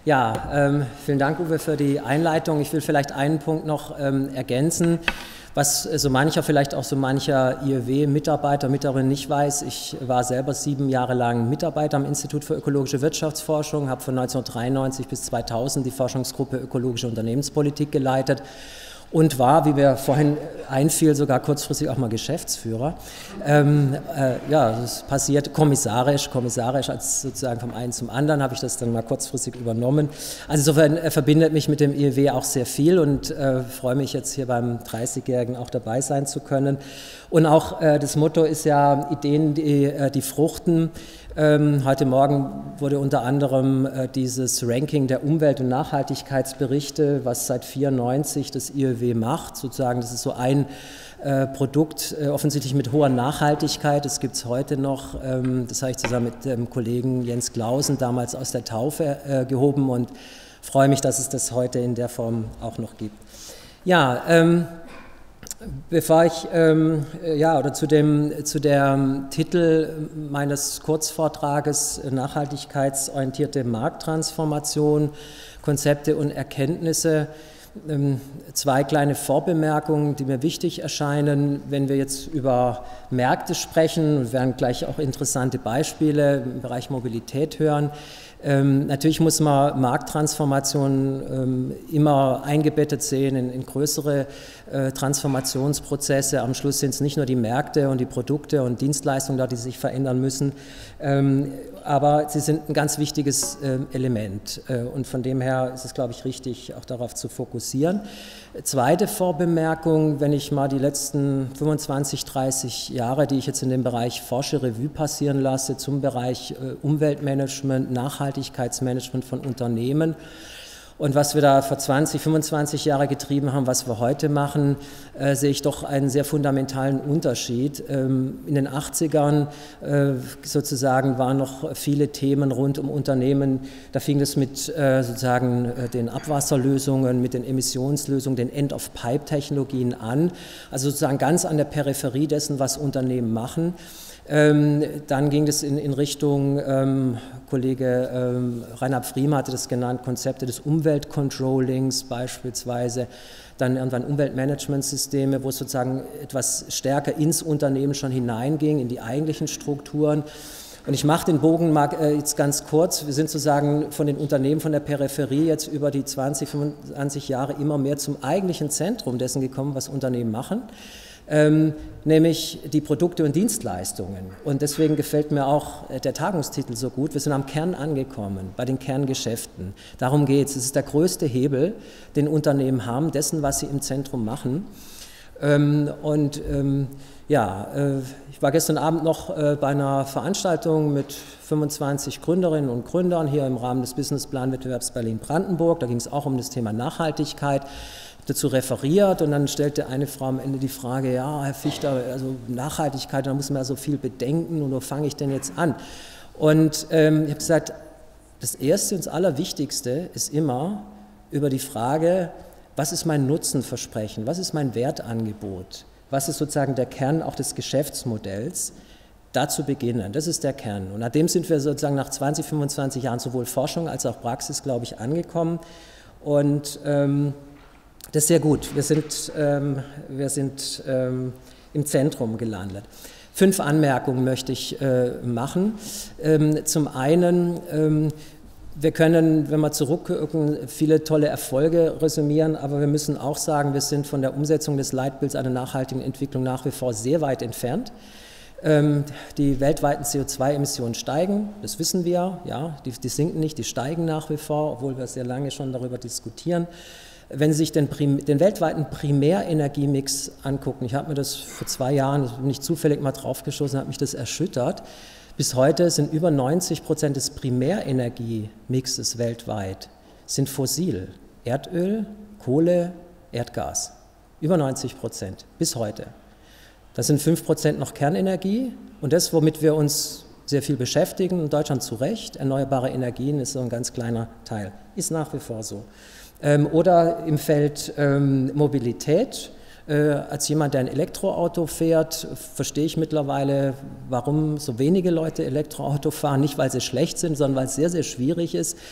Vielen Dank, Uwe, für die Einleitung. Ich will vielleicht einen Punkt noch ergänzen, was so mancher, vielleicht auch so mancher IÖW-Mitarbeiter, Mitarbeiterin nicht weiß. Ich war selber 7 Jahre lang Mitarbeiter am Institut für ökologische Wirtschaftsforschung, habe von 1993 bis 2000 die Forschungsgruppe Ökologische Unternehmenspolitik geleitet und war, wie mir vorhin einfiel, sogar kurzfristig auch mal Geschäftsführer. Das passiert kommissarisch als sozusagen vom einen zum anderen habe ich das dann mal kurzfristig übernommen. Also insofern verbindet mich mit dem IÖW auch sehr viel und freue mich jetzt hier beim 30-Jährigen auch dabei sein zu können. Und auch das Motto ist ja Ideen, die fruchten. Heute Morgen wurde unter anderem dieses Ranking der Umwelt- und Nachhaltigkeitsberichte, was seit 1994 das IÖW macht, sozusagen, das ist so ein Produkt, offensichtlich mit hoher Nachhaltigkeit, das gibt es heute noch, das habe ich zusammen mit dem Kollegen Jens Clausen damals aus der Taufe gehoben und freue mich, dass es das heute in der Form auch noch gibt. Bevor ich zu der Titel meines Kurzvortrages nachhaltigkeitsorientierte Markttransformation, Konzepte und Erkenntnisse, 2 kleine Vorbemerkungen, die mir wichtig erscheinen, wenn wir jetzt über Märkte sprechen, und wir werden gleich auch interessante Beispiele im Bereich Mobilität hören. Natürlich muss man Markttransformationen immer eingebettet sehen in größere Transformationsprozesse. Am Schluss sind es nicht nur die Märkte und die Produkte und Dienstleistungen, die sich verändern müssen, aber sie sind ein ganz wichtiges Element und von dem her ist es, glaube ich, richtig, auch darauf zu fokussieren. Zweite Vorbemerkung, wenn ich mal die letzten 25, 30 Jahre, die ich jetzt in dem Bereich forsche, Revue passieren lasse, zum Bereich Umweltmanagement, Nachhaltigkeitsmanagement von Unternehmen und was wir da vor 20, 25 Jahre getrieben haben, was wir heute machen, sehe ich doch einen sehr fundamentalen Unterschied. In den 80ern sozusagen waren noch viele Themen rund um Unternehmen, da fing es mit sozusagen den Abwasserlösungen, mit den Emissionslösungen, den End-of-Pipe-Technologien an, also sozusagen ganz an der Peripherie dessen, was Unternehmen machen. Dann ging es in Richtung, Kollege Reinhard Friemer hatte das genannt, Konzepte des Umweltcontrollings beispielsweise, dann irgendwann Umweltmanagementsysteme, wo es sozusagen etwas stärker ins Unternehmen schon hineinging, in die eigentlichen Strukturen. Und ich mache den Bogen jetzt ganz kurz, wir sind sozusagen von den Unternehmen von der Peripherie jetzt über die 20, 25 Jahre immer mehr zum eigentlichen Zentrum dessen gekommen, was Unternehmen machen. Nämlich die Produkte und Dienstleistungen. Und deswegen gefällt mir auch der Tagungstitel so gut. Wir sind am Kern angekommen, bei den Kerngeschäften. Darum geht es. Es ist der größte Hebel, den Unternehmen haben, dessen, was sie im Zentrum machen. Ich war gestern Abend noch bei einer Veranstaltung mit 25 Gründerinnen und Gründern hier im Rahmen des Businessplan-Wettbewerbs Berlin-Brandenburg. Da ging es auch um das Thema Nachhaltigkeit. Dazu referiert und dann stellte eine Frau am Ende die Frage, ja, Herr Fichter, also Nachhaltigkeit, da muss man ja so viel bedenken und wo fange ich denn jetzt an? Und ich habe gesagt, das Erste und das Allerwichtigste ist immer über die Frage, was ist mein Nutzenversprechen, was ist mein Wertangebot, was ist sozusagen der Kern auch des Geschäftsmodells, da zu beginnen, das ist der Kern. Und nach dem sind wir sozusagen nach 20, 25 Jahren sowohl Forschung als auch Praxis, glaube ich, angekommen und das ist sehr gut. Wir sind im Zentrum gelandet. 5 Anmerkungen möchte ich machen. Zum einen, wir können, wenn wir zurückgucken, viele tolle Erfolge resümieren, aber wir müssen auch sagen, wir sind von der Umsetzung des Leitbilds einer nachhaltigen Entwicklung nach wie vor sehr weit entfernt. Die weltweiten CO2-Emissionen steigen, das wissen wir, ja, die sinken nicht, die steigen nach wie vor, obwohl wir sehr lange schon darüber diskutieren. Wenn Sie sich den weltweiten Primärenergiemix angucken, ich habe mir das vor 2 Jahren, ich bin nicht zufällig mal draufgeschossen, hat mich das erschüttert. Bis heute sind über 90% des Primärenergiemixes weltweit sind fossil. Erdöl, Kohle, Erdgas. Über 90%, bis heute. Das sind 5% noch Kernenergie und das, womit wir uns sehr viel beschäftigen, in Deutschland zu Recht, erneuerbare Energien ist so ein ganz kleiner Teil, ist nach wie vor so. Oder im Feld Mobilität, als jemand, der ein Elektroauto fährt, verstehe ich mittlerweile, warum so wenige Leute Elektroauto fahren, nicht weil sie schlecht sind, sondern weil es sehr, sehr schwierig ist.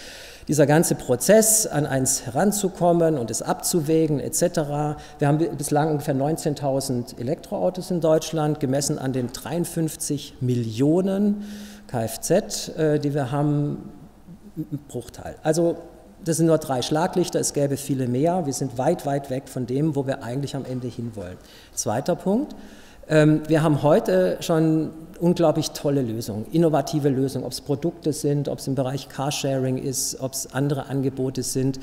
dieser ganze Prozess, an eins heranzukommen und es abzuwägen etc. Wir haben bislang ungefähr 19.000 Elektroautos in Deutschland, gemessen an den 53 Millionen Kfz, die wir haben, ein Bruchteil. Also das sind nur 3 Schlaglichter, es gäbe viele mehr. Wir sind weit, weit weg von dem, wo wir eigentlich am Ende hinwollen. Zweiter Punkt. Wir haben heute schon unglaublich tolle Lösungen, innovative Lösungen, ob es Produkte sind, ob es im Bereich Carsharing ist, ob es andere Angebote sind.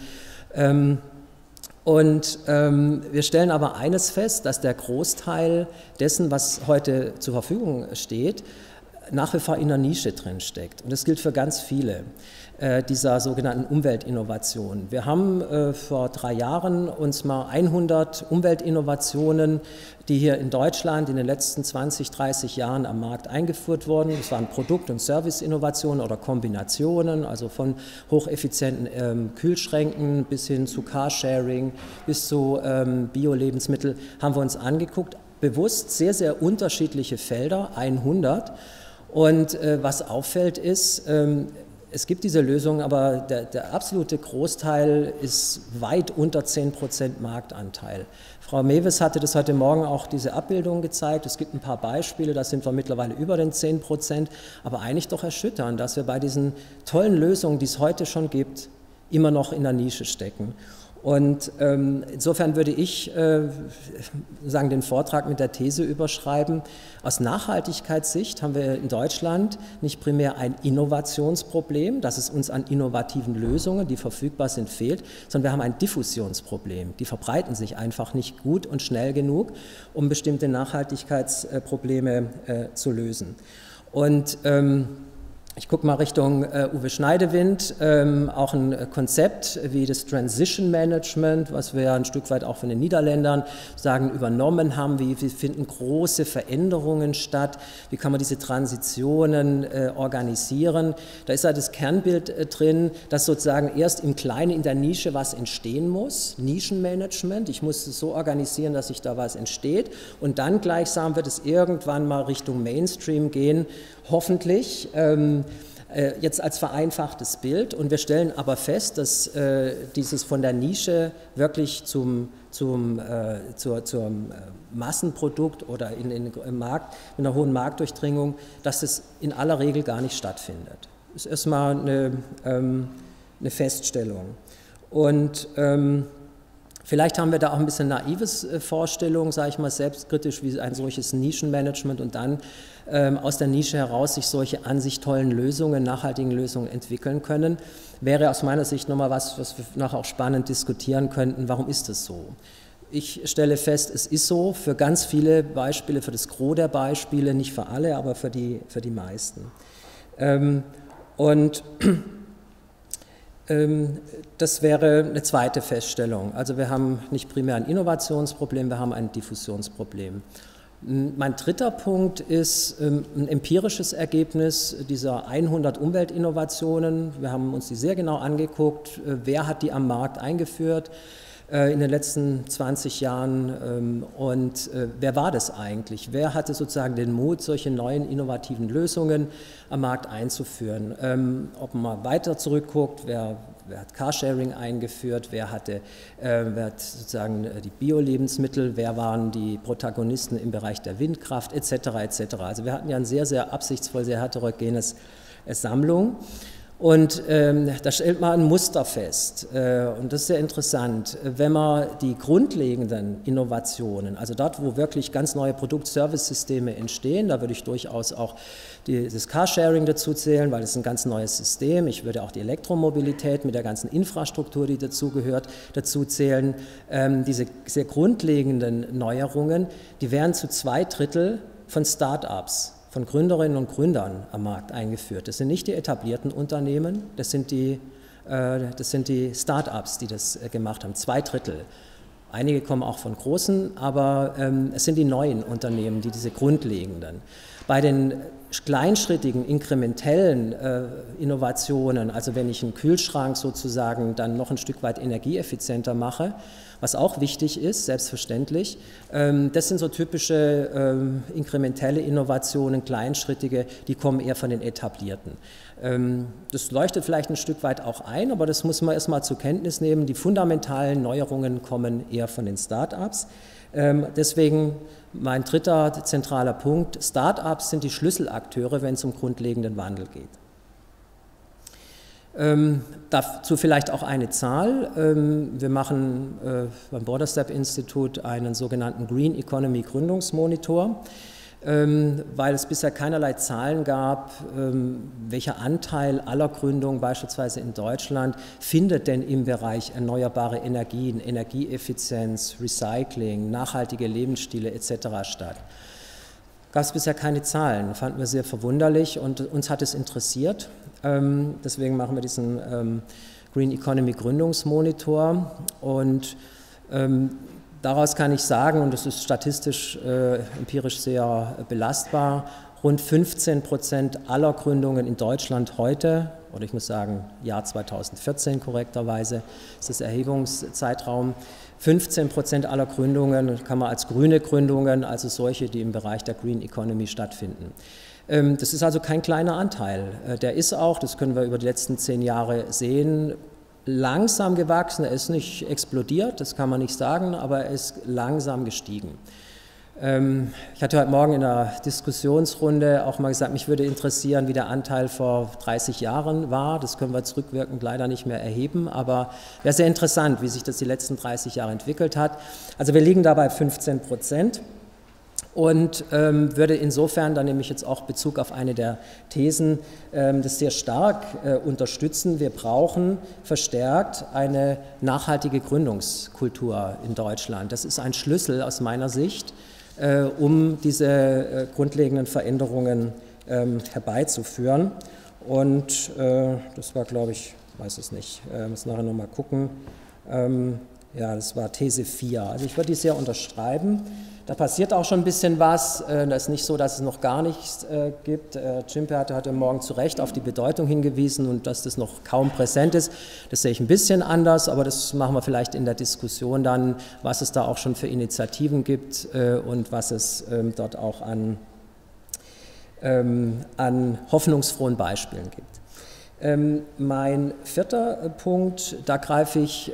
Wir stellen aber eines fest, dass der Großteil dessen, was heute zur Verfügung steht, nach wie vor in der Nische drin steckt. Und das gilt für ganz viele dieser sogenannten Umweltinnovationen. Wir haben vor 3 Jahren uns mal 100 Umweltinnovationen, die hier in Deutschland in den letzten 20, 30 Jahren am Markt eingeführt wurden. Das waren Produkt- und Serviceinnovationen oder Kombinationen, also von hocheffizienten Kühlschränken bis hin zu Carsharing, bis zu Bio-Lebensmittel, haben wir uns angeguckt. Bewusst sehr, sehr unterschiedliche Felder, 100. Und was auffällt ist, es gibt diese Lösungen, aber der absolute Großteil ist weit unter 10% Marktanteil. Frau Mewes hatte das heute Morgen auch diese Abbildung gezeigt. Es gibt ein paar Beispiele, da sind wir mittlerweile über den 10%, aber eigentlich doch erschütternd, dass wir bei diesen tollen Lösungen, die es heute schon gibt, immer noch in der Nische stecken. Und insofern würde ich den Vortrag mit der These überschreiben, aus Nachhaltigkeitssicht haben wir in Deutschland nicht primär ein Innovationsproblem, dass es uns an innovativen Lösungen, die verfügbar sind, fehlt, sondern wir haben ein Diffusionsproblem. Die verbreiten sich einfach nicht gut und schnell genug, um bestimmte Nachhaltigkeitsprobleme zu lösen. Und ich gucke mal Richtung Uwe Schneidewind, auch ein Konzept wie das Transition Management, was wir ein Stück weit auch von den Niederländern übernommen haben, wie finden große Veränderungen statt, wie kann man diese Transitionen organisieren. Da ist halt das Kernbild drin, dass sozusagen erst im Kleinen in der Nische was entstehen muss, Nischenmanagement, ich muss es so organisieren, dass sich da was entsteht und dann gleichsam wird es irgendwann mal Richtung Mainstream gehen, hoffentlich, jetzt als vereinfachtes Bild. Und wir stellen aber fest, dass dieses von der Nische wirklich zum Massenprodukt oder in Markt, mit einer hohen Marktdurchdringung, dass es in aller Regel gar nicht stattfindet. Das ist erstmal eine Feststellung. Und vielleicht haben wir da auch ein bisschen naives Vorstellungen, sage ich mal, selbstkritisch, wie ein solches Nischenmanagement und dann aus der Nische heraus sich solche an sich tollen Lösungen, nachhaltigen Lösungen entwickeln können. Wäre aus meiner Sicht nochmal was wir nachher auch spannend diskutieren könnten. Warum ist das so? Ich stelle fest, es ist so für ganz viele Beispiele, für das Gros der Beispiele, nicht für alle, aber für die meisten. Das wäre eine zweite Feststellung. Also wir haben nicht primär ein Innovationsproblem, wir haben ein Diffusionsproblem. Mein dritter Punkt ist ein empirisches Ergebnis dieser 100 Umweltinnovationen. Wir haben uns die sehr genau angeguckt, wer hat die am Markt eingeführt in den letzten 20 Jahren und wer war das eigentlich? Wer hatte sozusagen den Mut, solche neuen innovativen Lösungen am Markt einzuführen? Ob man mal weiter zurückguckt, wer hat Carsharing eingeführt, wer hat sozusagen die Bio-Lebensmittel, wer waren die Protagonisten im Bereich der Windkraft etc. etc. Also wir hatten ja ein sehr, sehr absichtsvoll, sehr heterogenes Sammlung. Und da stellt man ein Muster fest und das ist sehr interessant, wenn man die grundlegenden Innovationen, also dort, wo wirklich ganz neue Produkt-Service-Systeme entstehen, da würde ich durchaus auch das Carsharing dazu zählen, weil es ein ganz neues System, ich würde auch die Elektromobilität mit der ganzen Infrastruktur, die dazugehört, dazu zählen, diese sehr grundlegenden Neuerungen, die werden zu 2/3 von Start-ups, von Gründerinnen und Gründern am Markt eingeführt. Das sind nicht die etablierten Unternehmen, das sind die Start-ups, die das gemacht haben, 2/3. Einige kommen auch von großen, aber es sind die neuen Unternehmen, die diese grundlegenden. Bei den kleinschrittigen, inkrementellen Innovationen, also wenn ich einen Kühlschrank sozusagen dann noch ein Stück weit energieeffizienter mache, was auch wichtig ist, selbstverständlich, das sind so typische inkrementelle Innovationen, kleinschrittige, die kommen eher von den Etablierten. Das leuchtet vielleicht ein Stück weit auch ein, aber das muss man erstmal zur Kenntnis nehmen. Die fundamentalen Neuerungen kommen eher von den Start-ups. Deswegen mein dritter zentraler Punkt, Start-ups sind die Schlüsselakteure, wenn es um grundlegenden Wandel geht. Dazu vielleicht auch eine Zahl. Wir machen beim Borderstep Institut einen sogenannten Green Economy Gründungsmonitor, weil es bisher keinerlei Zahlen gab, welcher Anteil aller Gründungen beispielsweise in Deutschland findet denn im Bereich erneuerbare Energien, Energieeffizienz, Recycling, nachhaltige Lebensstile etc. statt. Gab es bisher keine Zahlen, fanden wir sehr verwunderlich und uns hat es interessiert. Deswegen machen wir diesen Green Economy Gründungsmonitor und daraus kann ich sagen, und das ist statistisch, empirisch sehr belastbar, rund 15% aller Gründungen in Deutschland heute, oder ich muss sagen Jahr 2014 korrekterweise, ist das Erhebungszeitraum, 15% aller Gründungen kann man als grüne Gründungen, also solche, die im Bereich der Green Economy stattfinden. Das ist also kein kleiner Anteil. Der ist auch, das können wir über die letzten 10 Jahre sehen, langsam gewachsen. Er ist nicht explodiert, das kann man nicht sagen, aber er ist langsam gestiegen. Ich hatte heute Morgen in der Diskussionsrunde auch mal gesagt, mich würde interessieren, wie der Anteil vor 30 Jahren war. Das können wir zurückwirkend leider nicht mehr erheben, aber wäre sehr interessant, wie sich das die letzten 30 Jahre entwickelt hat. Also wir liegen da bei 15%. Und würde insofern, da nehme ich jetzt auch Bezug auf eine der Thesen, das sehr stark unterstützen. Wir brauchen verstärkt eine nachhaltige Gründungskultur in Deutschland. Das ist ein Schlüssel aus meiner Sicht, um diese grundlegenden Veränderungen herbeizuführen. Und das war, glaube ich, weiß es nicht, muss nachher nochmal gucken. Ja, das war These 4. Also ich würde die sehr unterschreiben. Da passiert auch schon ein bisschen was. Das ist nicht so, dass es noch gar nichts gibt. Cimper hatte heute Morgen zu Recht auf die Bedeutung hingewiesen und dass das noch kaum präsent ist. Das sehe ich ein bisschen anders, aber das machen wir vielleicht in der Diskussion dann, was es da auch schon für Initiativen gibt und was es dort auch an hoffnungsfrohen Beispielen gibt. Mein vierter Punkt, da greife ich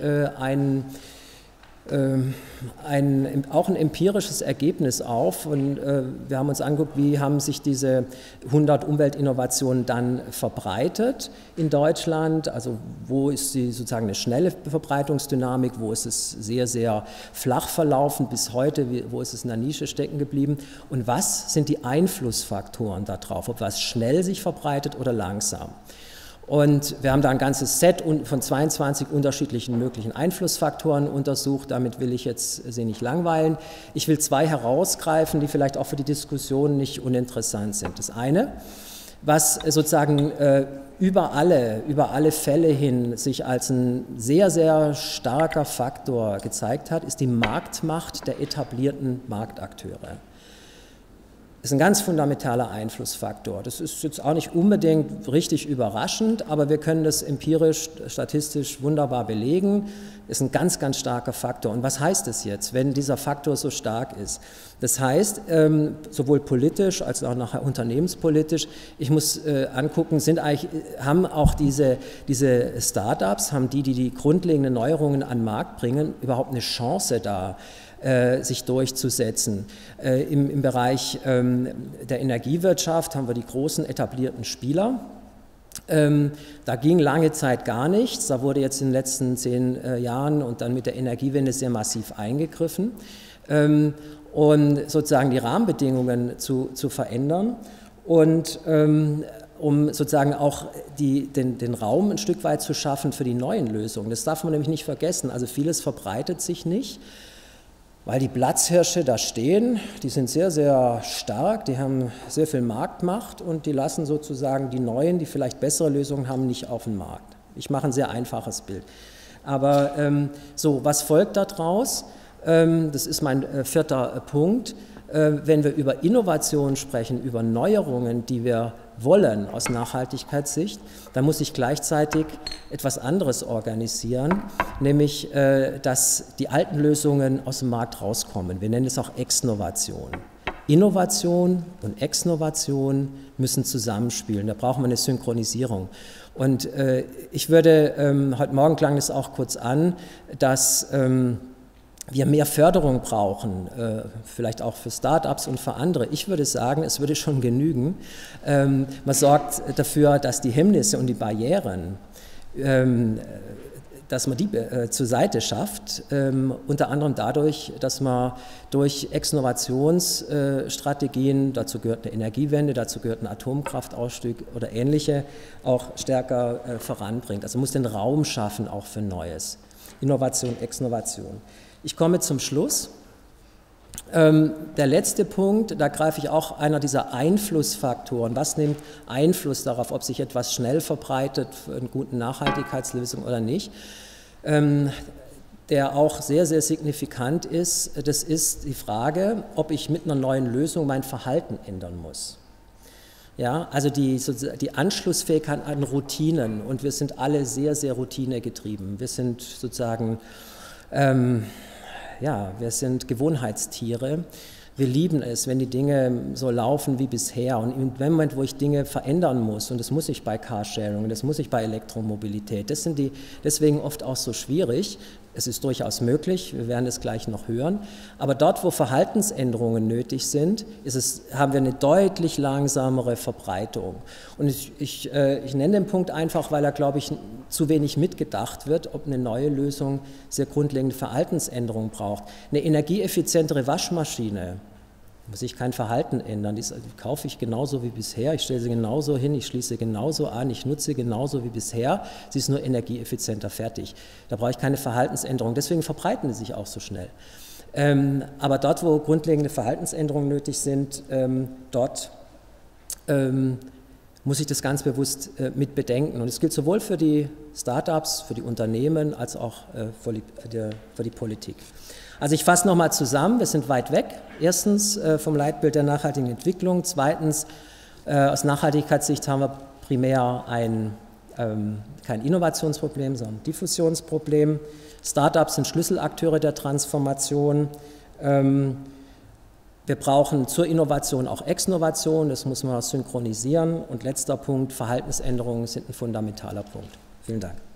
auch ein empirisches Ergebnis auf und wir haben uns angeguckt, wie haben sich diese 100 Umweltinnovationen dann verbreitet in Deutschland, also wo ist sie sozusagen eine schnelle Verbreitungsdynamik, wo ist es sehr, sehr flach verlaufen bis heute, wo ist es in der Nische stecken geblieben und was sind die Einflussfaktoren darauf, ob was schnell sich verbreitet oder langsam. Und wir haben da ein ganzes Set von 22 unterschiedlichen möglichen Einflussfaktoren untersucht. Damit will ich jetzt Sie nicht langweilen. Ich will 2 herausgreifen, die vielleicht auch für die Diskussion nicht uninteressant sind. Das eine, was sozusagen über alle Fälle hin sich als ein sehr, sehr starker Faktor gezeigt hat, ist die Marktmacht der etablierten Marktakteure. Das ist ein ganz fundamentaler Einflussfaktor. Das ist jetzt auch nicht unbedingt richtig überraschend, aber wir können das empirisch, statistisch wunderbar belegen. Das ist ein ganz, ganz starker Faktor. Und was heißt das jetzt, wenn dieser Faktor so stark ist? Das heißt, sowohl politisch als auch nachher unternehmenspolitisch, ich muss angucken, haben auch diese Start-ups, haben die grundlegenden Neuerungen an den Markt bringen, überhaupt eine Chance da, sich durchzusetzen. Im Bereich der Energiewirtschaft haben wir die großen etablierten Spieler. Da ging lange Zeit gar nichts. Da wurde jetzt in den letzten 10 Jahren und dann mit der Energiewende sehr massiv eingegriffen, und sozusagen die Rahmenbedingungen zu verändern und um sozusagen auch den Raum ein Stück weit zu schaffen für die neuen Lösungen. Das darf man nämlich nicht vergessen. Also vieles verbreitet sich nicht, weil die Platzhirsche da stehen, die sind sehr, sehr stark, die haben sehr viel Marktmacht und die lassen sozusagen die Neuen, die vielleicht bessere Lösungen haben, nicht auf den Markt. Ich mache ein sehr einfaches Bild. Aber so, was folgt daraus? Das ist mein vierter Punkt. wenn wir über Innovation sprechen, über Neuerungen, die wir wollen aus Nachhaltigkeitssicht, dann muss ich gleichzeitig etwas anderes organisieren, nämlich, dass die alten Lösungen aus dem Markt rauskommen. Wir nennen es auch Exnovation. Innovation und Exnovation müssen zusammenspielen, da brauchen wir eine Synchronisierung. Und ich würde, heute Morgen klang es auch kurz an, dass wir mehr Förderung brauchen, vielleicht auch für Start-ups und für andere. Ich würde sagen, es würde schon genügen. Man sorgt dafür, dass die Hemmnisse und die Barrieren, dass man die zur Seite schafft, unter anderem dadurch, dass man durch Exnovationsstrategien, dazu gehört eine Energiewende, dazu gehört ein Atomkraftausstieg oder ähnliche, auch stärker voranbringt. Also man muss den Raum schaffen auch für Neues. Innovation, Exnovation. Ich komme zum Schluss. Der letzte Punkt, da greife ich auch einer dieser Einflussfaktoren. Was nimmt Einfluss darauf, ob sich etwas schnell verbreitet für eine gute Nachhaltigkeitslösung oder nicht? Der auch sehr, sehr signifikant ist, das ist die Frage, ob ich mit einer neuen Lösung mein Verhalten ändern muss. Ja, also die Anschlussfähigkeit an Routinen, und wir sind alle sehr, sehr routinegetrieben. Wir sind sozusagen, ja, wir sind Gewohnheitstiere. Wir lieben es, wenn die Dinge so laufen wie bisher. Und im Moment, wo ich Dinge verändern muss, und das muss ich bei Carsharing, das muss ich bei Elektromobilität, das sind die deswegen oft auch so schwierig. Es ist durchaus möglich, wir werden es gleich noch hören, aber dort, wo Verhaltensänderungen nötig sind, haben wir eine deutlich langsamere Verbreitung. Und ich nenne den Punkt einfach, weil er, glaube ich, zu wenig mitgedacht wird, ob eine neue Lösung sehr grundlegende Verhaltensänderungen braucht. Eine energieeffizientere Waschmaschine, muss ich kein Verhalten ändern, die kaufe ich genauso wie bisher, ich stelle sie genauso hin, ich schließe genauso an, ich nutze genauso wie bisher, sie ist nur energieeffizienter, fertig. Da brauche ich keine Verhaltensänderung, deswegen verbreiten sie sich auch so schnell. Aber dort, wo grundlegende Verhaltensänderungen nötig sind, dort muss ich das ganz bewusst mit bedenken. Und es gilt sowohl für die Start-ups, für die Unternehmen, als auch für die Politik. Also ich fasse nochmal zusammen, wir sind weit weg. Erstens vom Leitbild der nachhaltigen Entwicklung. Zweitens, aus Nachhaltigkeitssicht haben wir primär kein Innovationsproblem, sondern ein Diffusionsproblem. Start-ups sind Schlüsselakteure der Transformation. Wir brauchen zur Innovation auch Exnovation, das muss man synchronisieren. Und letzter Punkt, Verhaltensänderungen sind ein fundamentaler Punkt. Vielen Dank.